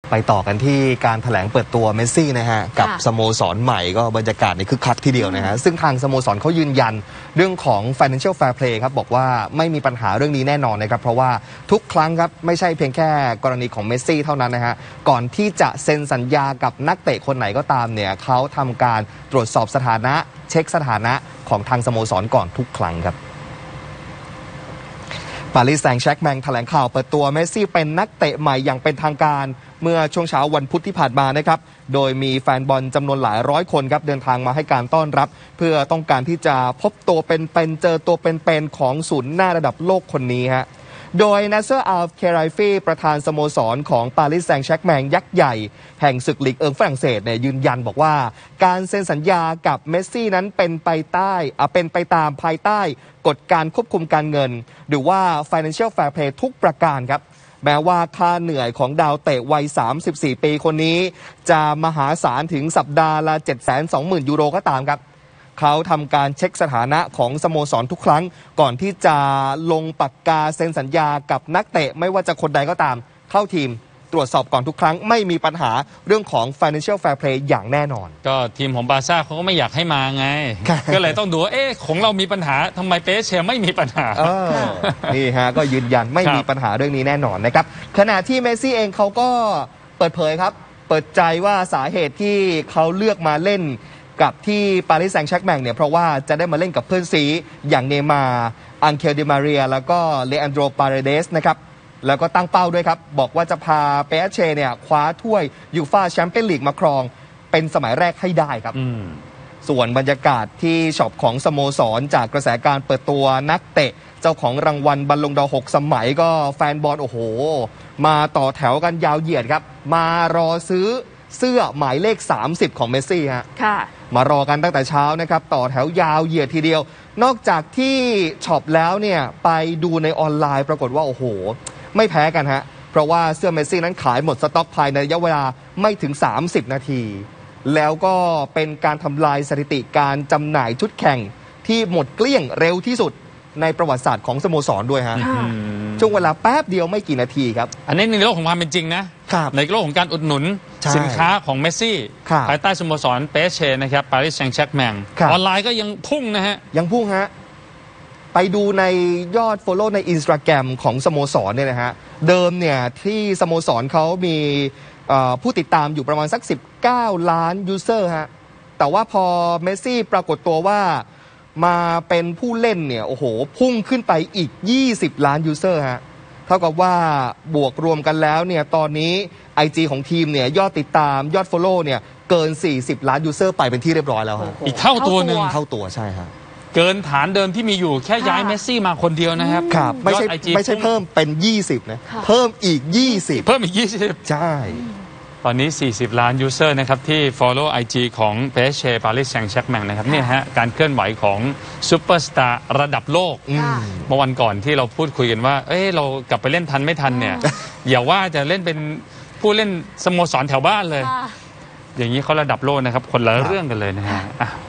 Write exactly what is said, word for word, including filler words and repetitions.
ไปต่อกันที่การแถลงเปิดตัวเมสซี่นะฮะกับสโมสรใหม่ก็บรรยากาศในคึกคักทีเดียวนะฮะซึ่งทางสโมสรเขายืนยันเรื่องของ financial fair play ครับบอกว่าไม่มีปัญหาเรื่องนี้แน่นอนนะครับเพราะว่าทุกครั้งครับไม่ใช่เพียงแค่กรณีของเมสซี่เท่านั้นนะฮะก่อนที่จะเซ็นสัญญากับนักเตะคนไหนก็ตามเนี่ยเขาทำการตรวจสอบสถานะเช็คสถานะของทางสโมสรก่อนทุกครั้งครับปารีสแซงต์แชร์กแมงแถลงข่าวเปิดตัวเมสซี่เป็นนักเตะใหม่อย่างเป็นทางการเมื่อช่วงเช้าวันพุธที่ผ่านมานะครับโดยมีแฟนบอลจำนวนหลายร้อยคนครับเดินทางมาให้การต้อนรับเพื่อต้องการที่จะพบตัวเป็นๆเจอตัวเป็นๆของศูนย์หน้าระดับโลกคนนี้ฮะโดยนาเซอร์อัลเคไรฟีประธานสโมสรของปารีสแซงต์แชร์กแมงยักษ์ใหญ่แห่งศึกลีกเอิงฝรั่งเศสเนี่ยยืนยันบอกว่าการเซ็นสัญญากับเมสซี่นั้นเป็นไปใต้เป็นไปตามภายใต้กฎการควบคุมการเงินหรือว่า financial fair play ทุกประการครับแม้ว่าค่าเหนื่อยของดาวเตะวัยสามสิบสี่ปีคนนี้จะมหาศาลถึงสัปดาห์ละ เจ็ดแสนสองหมื่น ยูโรก็ตามครับเขาทำการเช็คสถานะของสโมสรทุกครั้งก่อนที่จะลงปากกาเซ็นสัญญากับนักเตะไม่ว่าจะคนใดก็ตามเข้าทีมตรวจสอบก่อนทุกครั้งไม่มีปัญหาเรื่องของ financial fair play อย่างแน่นอนก็ทีมของบาร์ซ่าเขาก็ไม่อยากให้มาไง ก็เลยต้องดูว่าเอ๊ะของเรามีปัญหาทำไมเปเชไม่มีปัญหานี่ฮะก็ยืนยันไม่มีปัญหาเรื่องนี้แน่นอนนะครับขณะที่เมสซี่เองเขาก็เปิดเผยครับเปิดใจว่าสาเหตุที่เขาเลือกมาเล่นกับที่ปารีสแซงต์แชร์กแมงเนี่ยเพราะว่าจะได้มาเล่นกับเพื่อนซีอย่างเนย์มาร์อังเคลดิมาเรียแล้วก็เลอันโดรปาเรเดสนะครับแล้วก็ตั้งเป้าด้วยครับบอกว่าจะพาเปเชเนี่ยคว้าถ้วยยูฟ่าแชมเปี้ยนลีกมาครองเป็นสมัยแรกให้ได้ครับส่วนบรรยากาศที่ช็อปของสโมสรจากกระแสการเปิดตัวนักเตะเจ้าของรางวัลบัลลงดอร์หกสมัยก็แฟนบอลโอ้โหมาต่อแถวกันยาวเหยียดครับมารอซื้อเสื้อหมายเลขสามสิบของเมสซี่ฮะมารอกันตั้งแต่เช้านะครับต่อแถวยาวเหยียดทีเดียวนอกจากที่ช็อปแล้วเนี่ยไปดูในออนไลน์ปรากฏว่าโอ้โหไม่แพ้กันฮะเพราะว่าเสื้อเมสซี่นั้นขายหมดสต็อกภายในระยะเวลาไม่ถึงสามสิบนาทีแล้วก็เป็นการทำลายสถิติการจำหน่ายชุดแข่งที่หมดเกลี้ยงเร็วที่สุดในประวัติศาสตร์ของสโมสรด้วยฮะช่วงเวลาแป๊บเดียวไม่กี่นาทีครับอันนี้ในโลกของความเป็นจริงนะในโลกของการอุดหนุนสินค้าของเมสซี่ภายใต้สโมสรเปเชนะครับปารีสแซงต์แชร์กแมงออนไลน์ก็ยังพุ่งนะฮะยังพุ่งฮะไปดูในยอด follow ใน Instagram ของสโมสรเนี่ยนะฮะเดิมเนี่ยที่สโมสรเขามีผู้ติดตามอยู่ประมาณสักสิบเก้าล้านยูเซอร์ฮะแต่ว่าพอเมสซี่ปรากฏตัวว่ามาเป็นผู้เล่นเนี่ยโอ้โหพุ่งขึ้นไปอีกยี่สิบล้านยูเซอร์ฮะเท่ากับว่าบวกรวมกันแล้วเนี่ยตอนนี้ ไอ จี ของทีมเนี่ยยอดติดตามยอด follow เนี่ยเกินสี่สิบล้านยูเซอร์ไปเป็นที่เรียบร้อยแล้วฮะอีกเท่าตัวหนึ่งเท่าตัวใช่ฮะเกินฐานเดิมที่มีอยู่แค่ย้ายเมสซี่มาคนเดียวนะครับครับไม่ใช่ไม่ใช่เพิ่มเป็นยี่สิบนะเพิ่มอีกยี่สิบเพิ่มอีกยี่สิบใช่ตอนนี้สี่สิบล้านยูเซอร์นะครับที่ follow ไอ จี ของเปเชปารีสแซงต์แชร์กแมงนะครับเนี่ยฮะการเคลื่อนไหวของซูเปอร์สตาร์ระดับโลกเมื่อวันก่อนที่เราพูดคุยกันว่าเอ้ยเรากลับไปเล่นทันไม่ทันเนี่ยอย่าว่าจะเล่นเป็นผู้เล่นสโมสรแถวบ้านเลยอย่างนี้เขาระดับโลกนะครับคนละเรื่องกันเลยนะฮะ